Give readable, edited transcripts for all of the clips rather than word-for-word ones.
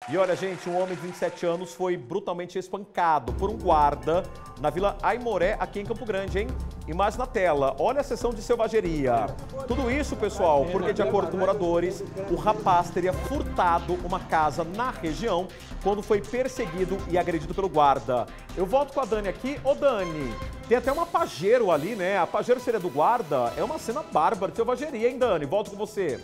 E olha, gente, um homem de 27 anos foi brutalmente espancado por um guarda na Vila Aimoré, aqui em Campo Grande, hein? Imagem na tela. Olha a sessão de selvageria. Tudo isso, pessoal, porque, de acordo com moradores, o rapaz teria furtado uma casa na região quando foi perseguido e agredido pelo guarda. Eu volto com a Dani aqui. Ô, Dani, tem até uma pajeiro ali, né? A pajeiro seria do guarda. É uma cena bárbara de selvageria, hein, Dani? Volto com você.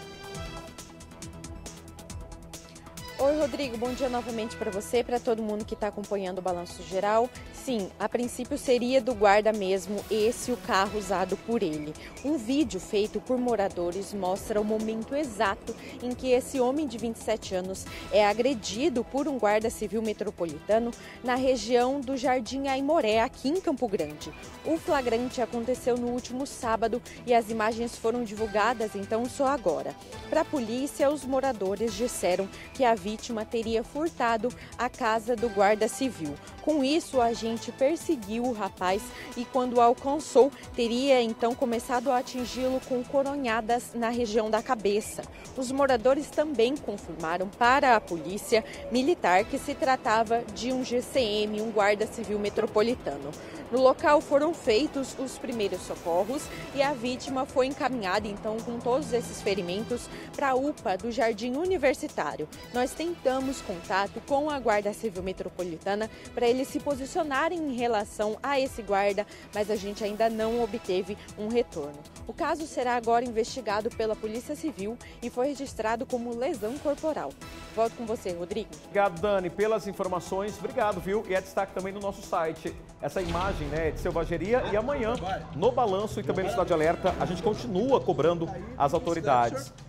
Oi, Rodrigo, bom dia novamente para você, para todo mundo que está acompanhando o Balanço Geral. Sim, a princípio seria do guarda mesmo, esse o carro usado por ele. Um vídeo feito por moradores mostra o momento exato em que esse homem de 27 anos é agredido por um guarda civil metropolitano na região do Jardim Aimoré, aqui em Campo Grande. O flagrante aconteceu no último sábado e as imagens foram divulgadas então só agora. Para a polícia, os moradores disseram que a vítima teria furtado a casa do guarda civil. Com isso, o agente perseguiu o rapaz e, quando o alcançou, teria então começado a atingi-lo com coronhadas na região da cabeça. Os moradores também confirmaram para a polícia militar que se tratava de um GCM, um guarda civil metropolitano. No local foram feitos os primeiros socorros e a vítima foi encaminhada então com todos esses ferimentos para a UPA do Jardim Universitário. Nós tentamos contato com a Guarda Civil Metropolitana para eles se posicionarem em relação a esse guarda, mas a gente ainda não obteve um retorno. O caso será agora investigado pela Polícia Civil e foi registrado como lesão corporal. Volto com você, Rodrigo. Obrigado, Dani, pelas informações. Obrigado, viu? E é destaque também no nosso site essa imagem, né, de selvageria. E amanhã, no Balanço e também no Cidade Alerta, a gente continua cobrando as autoridades.